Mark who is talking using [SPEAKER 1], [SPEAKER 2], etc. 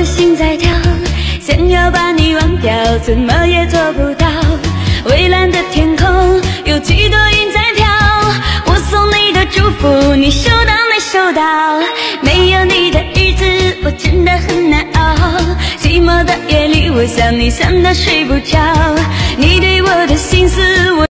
[SPEAKER 1] 心在跳，想要把你忘掉，怎么也做不到。蔚蓝的天空，有几朵云在飘。我送你的祝福，你收到没收到？没有你的日子，我真的很难熬。寂寞的夜里，我想你想得睡不着。你对我的心思，我